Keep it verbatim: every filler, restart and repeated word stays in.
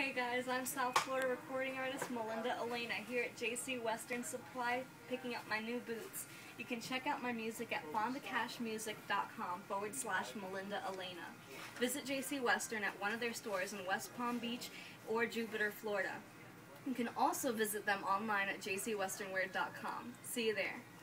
Hey guys, I'm South Florida recording artist Melinda Elena here at J C Western Supply picking up my new boots. You can check out my music at fondacashmusic.com forward slash Melinda Elena. Visit J C Western at one of their stores in West Palm Beach or Jupiter, Florida. You can also visit them online at j c western wear dot com. See you there.